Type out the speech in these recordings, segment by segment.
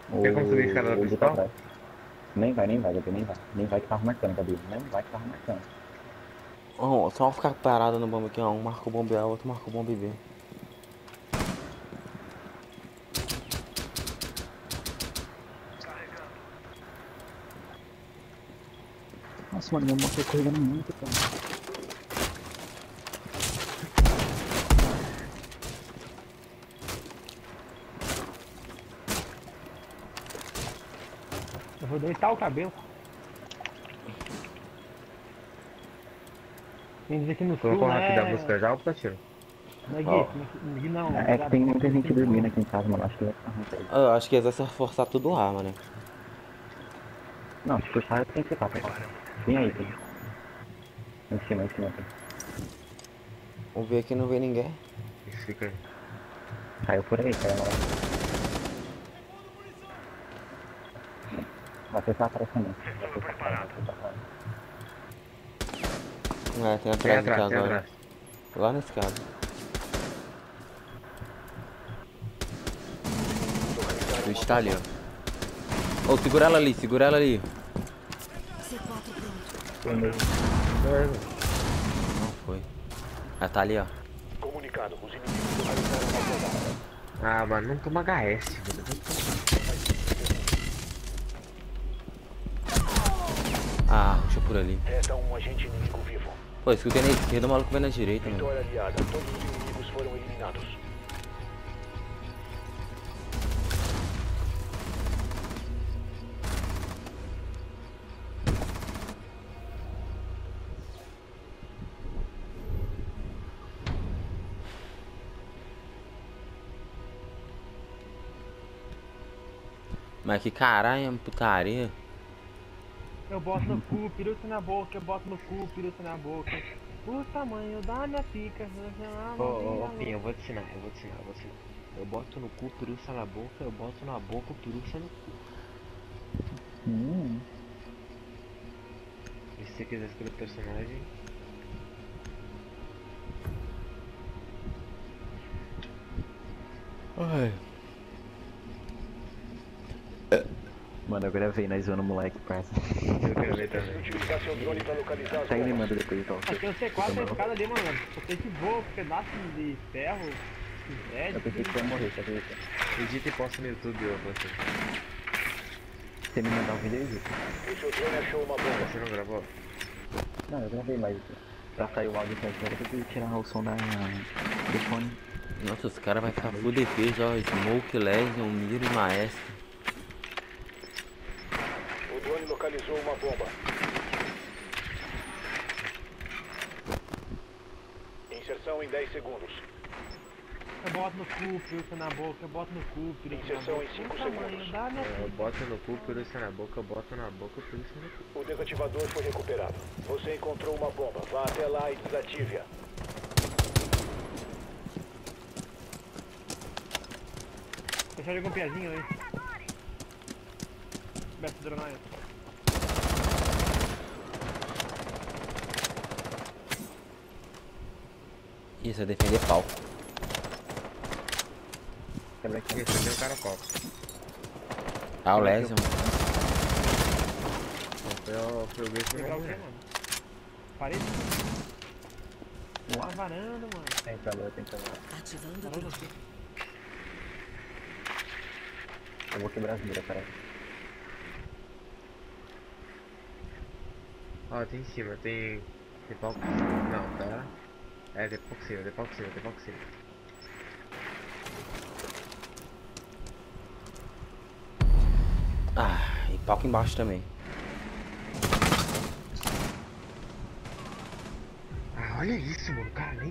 Tem como subir a escada da O Gu tá principal? atrás. Nem vai, Gabi, nem vai. Nem vai que tava marcando, Gabi. Nem vai que tava marcando. Oh, só ficar parado no bomba aqui, ó. Um marca o bombe A, outro marca o bombe B. Nossa, mano, meu moto tá correndo muito, cara. Eu vou deitar o cabelo. Tem dizer que no sul, Colocou o hack da né? música já ou tá tiro? Não é Ó, Gui, Gui não, É que tem muita gente dormindo aqui. aqui em casa, mano. Acho que vai ficar ruim pra ele. eu acho que eles vão forçar tudo lá, mano. Não, se puxar, tem que ficar, pessoal. Vem aí, filho. Em cima, aqui. Vamos ver aqui, não vê ninguém. Isso fica aí. Caiu por aí, caiu lá. Vai ser só atrás também. Vai ser só atrás, vai ser só atrás. É, tem Tem atrás aqui atrás, tem agora. atrás. Lá na escada. O bicho tá ali, ó. Ô, segura ela ali, segura ela ali. C4 pronto. Tem mesmo. Não foi. Ela tá ali, ó. Comunicado, os inimigos localizaram uma bomba. Ah, mano, não toma HS, velho. Ah, deixa por ali. Resta um agente inimigo vivo. Pô, escutei na esquerda, o maluco vai na direita, mano. Vitória aliada. Todos os inimigos foram eliminados. Mas que caralho, putaria. Eu boto no cu, peruca na boca, eu boto no cu, peruca na boca. O tamanho da minha pica. Ô, Pinha, eu vou te ensinar. Eu boto no cu, peruça na boca, eu boto na boca, peruça no cu. E se você quiser escolher o personagem... Ai. Mano, eu gravei nós zoando o moleque, parça. Eu quero ver Precisa também. utilizar seu drone para localizar as Pega e me bombas. manda depois, então. Aqui no C4 tem escada ali, mano. Você que voa com pedaço de ferro, Eu pensei que você ia morrer, você acredita? Edita e posta no YouTube, ô você. Você me mandar um vídeo, eu edito. O seu drone achou uma bomba. Você não gravou? Não, eu gravei, mas pra sair o áudio certo, eu tenho que tirar o som do fone. Nossa, os caras vão ficar full defesa, ó. Smoke, Lesion, Miro e Maestro. O drone localizou uma bomba. Inserção em 10 segundos. eu boto no cu, peruca na boca, eu boto no cu, peruca na Inserção boca. em 5 O tamanho segundos. da minha Eu pica. boto no cu, peruça na boca, eu boto na boca, peruça no cu. O desativador foi recuperado. Você encontrou uma bomba. Vá até lá e desative-a. Deixa eu jogar um piazinho aí. Beto Dronaya. Isso é defender pau. Quebra aqui. Esse aqui é o cara pau. Ah, o Lesion. Foi o Grace que Pegar o morreu. quê, mano? Parede? Uma varanda, mano. Tem calor, tem calor. Ativando o Varanda drone. aqui. Eu vou quebrar as miras, peraí. Ó, tem em cima, tem pau por cima. Não, tá. É, tem pau por cima, tem pau por cima, tem pau por cima. Ah, e pau aqui embaixo também. Ah, olha isso, mano, cara, nem.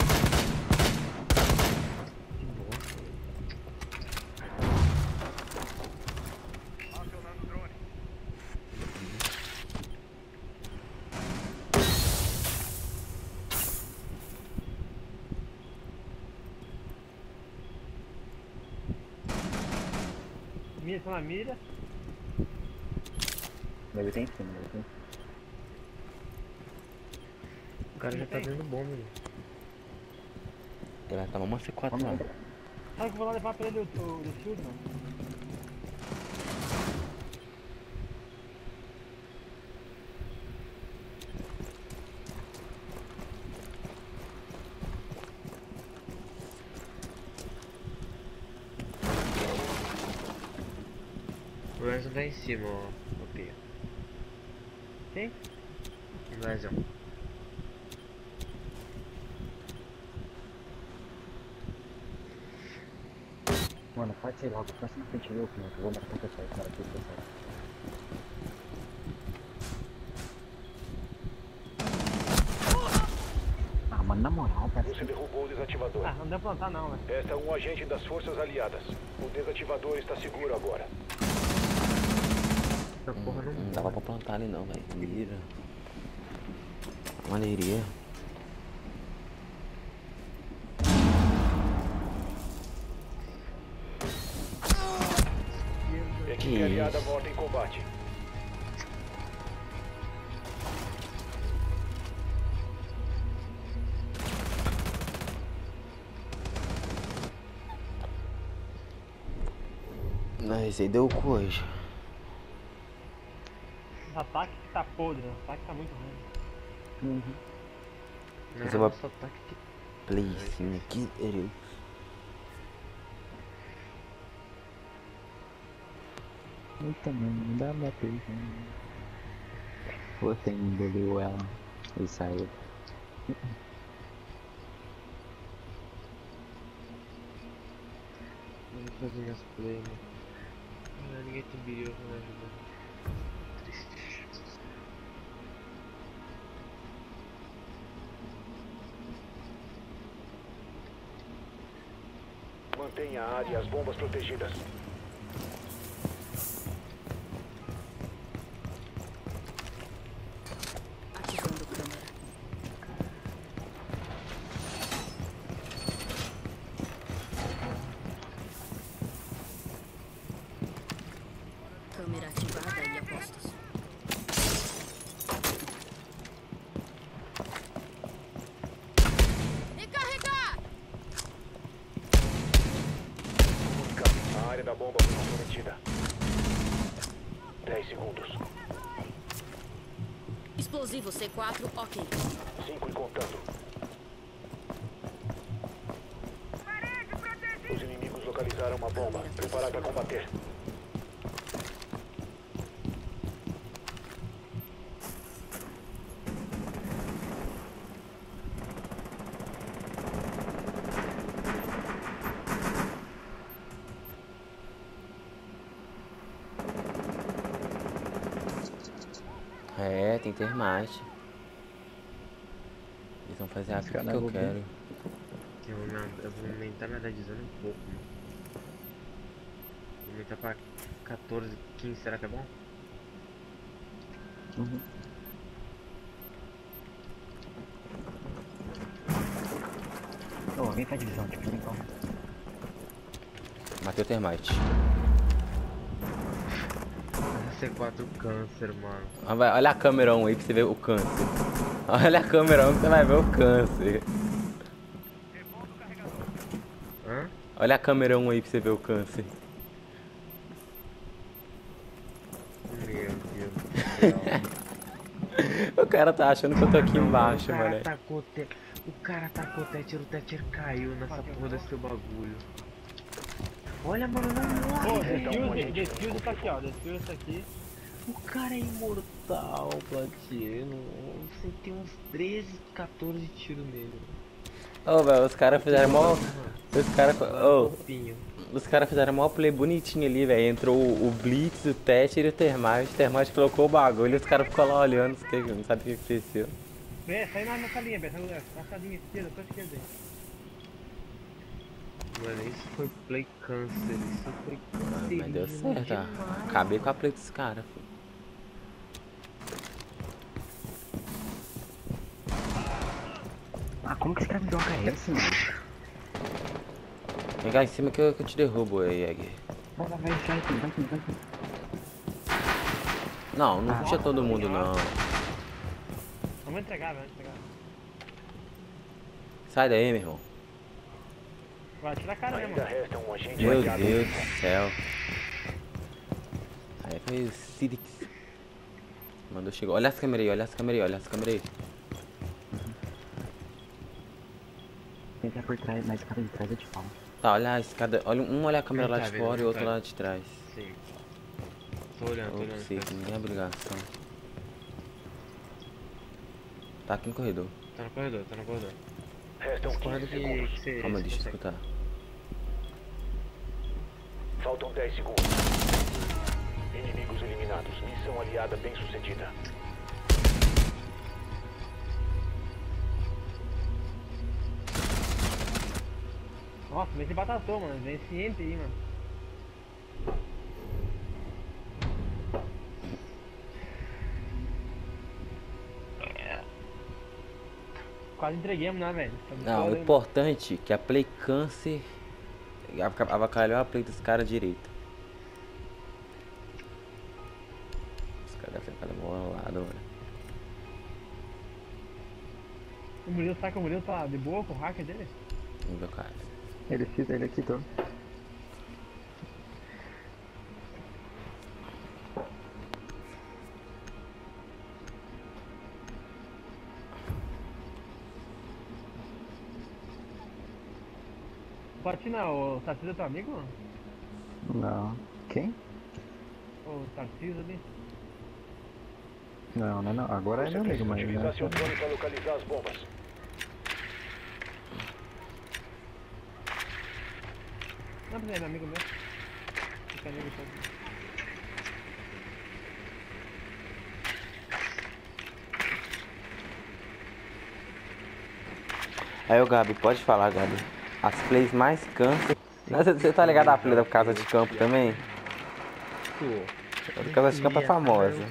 Que bosta. Mira, tô na mira. Deve ter em cima, deve ter em cima. O cara já tá dando bomba, velho. Ele vai tomar uma C4 lá. Vamos lá. Sabe que eu vou lá levar pra ele o shield, mano? O Lesion tá em cima, ó. O Pia. Quem? O Lesion. Mano, pode ser logo, passa na frente do Pia, que eu vou matar o pessoal, cara, que o pessoal. Ah, mano, na moral, parece Você derrubou o desativador. Ah, não deu pra plantar não, velho. Esta é um agente das forças aliadas. O desativador está seguro agora. Essa porra não Não dava pra plantar ali não, velho. Mira. Maneiria. Equipe aliada morta em combate. Não, esse aí deu coisa. O ataque que tá podre, o ataque tá muito ruim. Não, Esse é uma- nosso ataque que Playzinho aqui, ereu. Eita, mano, não dá pra bater, né? Você engoliu ela e saiu. não vou fazer minhas play, mano. Ah, ninguém tem bilhão pra me ajudar. Triste. Mantenha a área e as bombas protegidas. Ativando câmera. Câmera ativada e apostos. Recarregar! A área da bomba foi comprometida. 10 segundos. Explosivo C4, ok. 5 e contando. Os inimigos localizaram uma bomba. Preparar para combater. É, tem termite. Eles vão fazer a pica que eu quero. Eu vou aumentar minha deadzone um pouco, mano. Vou aumentar pra 14, 15, será que é bom? Ô, alguém faz divisão, tipo, então. Matei o termite. C4 câncer, mano. Ah, olha a câmera 1 aí pra você ver o câncer. Olha a câmera 1 que você vai ver o câncer. Hã? Olha a câmera 1 aí pra você ver o câncer. Meu Deus do céu. O cara tá achando que eu tô aqui embaixo, mano. O cara tacou o Thatcher caiu nessa porra desse bagulho. Olha, mano, não morre, velho. Desfuse tá aqui, ó. Desfuse tá aqui. O cara é imortal, Platino. Você tem uns 13, 14 tiros nele. Ô, velho, os caras fizeram mó. Fofinho. Os caras fizeram mó play bonitinho ali, velho. Entrou o Blitz, o Thatcher e o Termite. O Termite colocou o bagulho e os caras ficou lá olhando, não sabe o que aconteceu. Vem, sai na salinha, Beto. Na salinha esquerda, pra esquerda aí. Mano, isso foi play câncer. Isso foi Mas deu cancerígeno certo, ó. demais. Acabei com a play dos caras, filho. Ah, como que esse cara me joga essa, mano? Vem cá em cima que eu te derrubo aí, Egg. Vai, vai. Não, não puxa todo mundo, não. Vamos entregar, vamos entregar. Sai daí, meu irmão. Vai, tira a cara, né, Ainda mano? resta um agente Meu aliado. Deus do céu. Aí foi o Sidix. Mandou, chegou. Olha as câmeras aí, olha as câmeras aí. Entra por trás, na escada de trás eu te falo. Tá, olha a escada. Olha, olha a câmera lá de Tá, fora e o outro tá. lá de trás. Sim. Tô olhando, tô Eu olhando. sei, ninguém é obrigação. Tá aqui no corredor. Tá no corredor, tá no corredor. Restam Correndo 15 que segundos. você. Calma, você deixa eu consegue. escutar. Faltam 10 segundos. Inimigos eliminados. Missão aliada bem sucedida. Nossa, vem esse batatou, mano. Vem esse ente aí, mano. Quase entreguemos, né, velho? Tá muito Não, foda, o hein, importante é que a play canse. Avacalhou a play dos caras direito. Os caras devem ter ficado bolado, mano. mano. O Murilo, sabe que o Murilo tá de boa com o hacker dele? Vamos ver o cara. Ele quitou. Platina, o Tarcísio é teu amigo, mano? Não. Quem? O Tarcísio ali? Não, não, não. Agora é meu amigo, mas não Utilizar é seu drone para localizar as bombas. Não, mas ele é amigo meu. Fica amigo todo. Aí, ô Gabi, pode falar, Gabi. As plays mais cansam. Você tá ligado à play da Casa de Campo também? A Casa de Campo é famosa.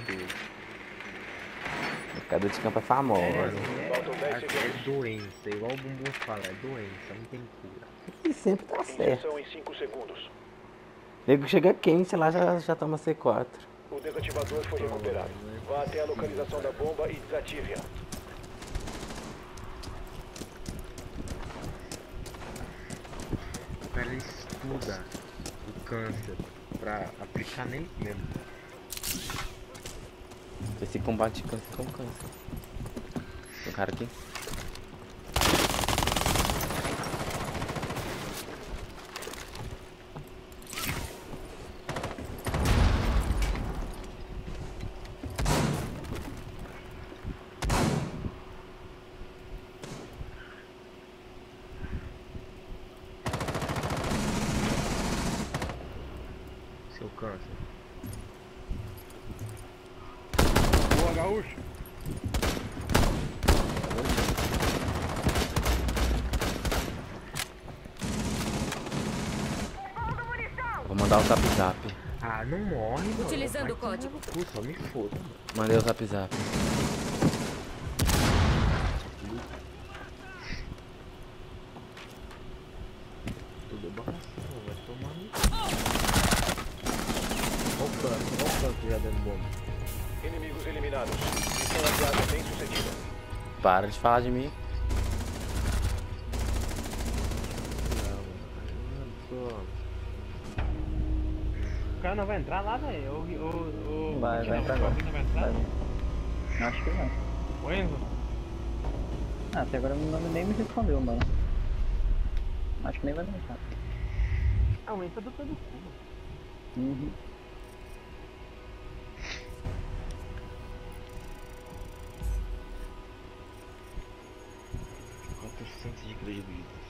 A Casa de Campo é famosa. Faltam 10 É segundos. doença, igual o Bumbum fala, é doença, não tem cura. E sempre tá certo. Inserção em 5 segundos. Nego chega quente lá, já toma C4. O desativador foi recuperado. Vá até a localização da bomba e desative-a. O cara estuda o câncer pra aplicar nele mesmo. Esse combate câncer com câncer. Tem um cara aqui. Seu câncer. Boa, gaúcho. Vou mandar o zap zap. Ah, não morre, mano. Utilizando Vai o código. tomar no cu, só me foda, mano. Mandei o zap zap. Tudo barração, vai tomar no cu. Olha o câncer já dando bomba. Inimigos eliminados. Missão aliada bem sucedida. Para de falar de mim. O cara não vai entrar lá, velho? Vai entrar agora. Não vai entrar? Acho que vai. O Enzo? Ah, até agora nem me respondeu, mano. Acho que nem vai deixar. Ah, o Enzo tá do pé do cu. Uhum. De credibilidade.